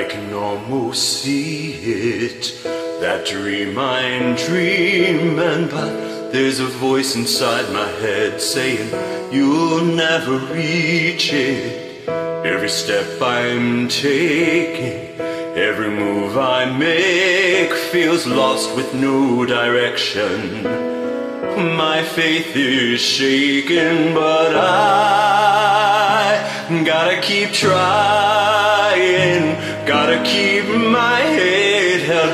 I can almost see it, that dream I'm dreaming, but there's a voice inside my head saying you'll never reach it. Every step I'm taking, every move I make feels lost with no direction. My faith is shaken, but I gotta keep trying, gotta keep my head held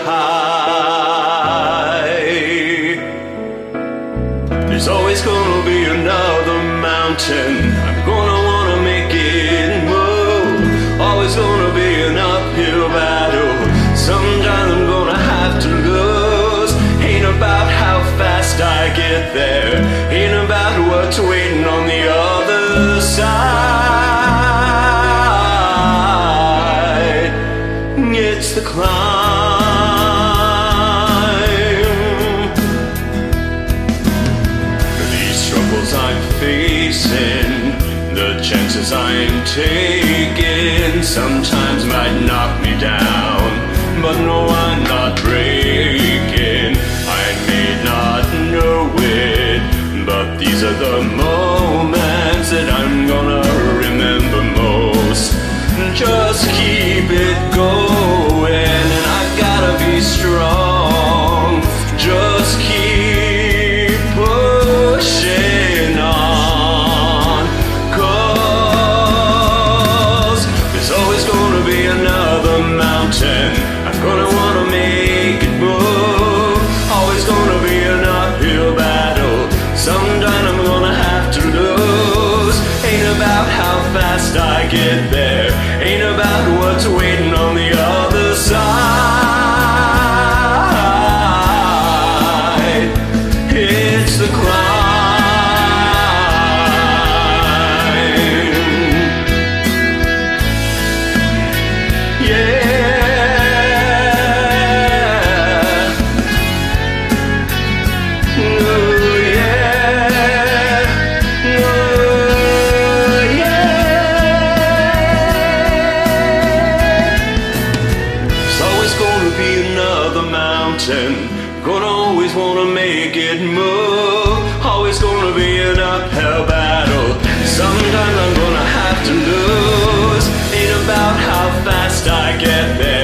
high. There's always gonna be another mountain, I'm gonna wanna make it move. Always gonna be an uphill battle, sometimes I'm gonna have to lose. Ain't about how fast I get there, ain't about what's waiting on the other side. It's the climb. These struggles I'm facing, the chances I'm taking, sometimes might knock me down, but no, I'm not breaking. I may not know it, but these are the moments that I'm gonna remember most. Just keep it going, and I've gotta be strong. Just keep pushing on, 'cause there's always gonna be another mountain, I'm gonna wanna make it move. Always gonna be an uphill battle, sometime I'm gonna have to lose. Ain't about how fast I get there, ain't about what's waiting on the other side. It's the climb. Yeah. Gonna always wanna make it move. Always gonna be an uphill battle, sometimes I'm gonna have to lose. Ain't about how fast I get there,